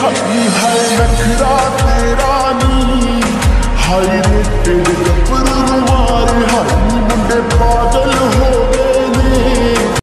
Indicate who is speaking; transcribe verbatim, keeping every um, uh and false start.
Speaker 1: high हाय नखरा तेरा नी, हाय रे तेरे गब्बरू मारे हाई मुंडे पागल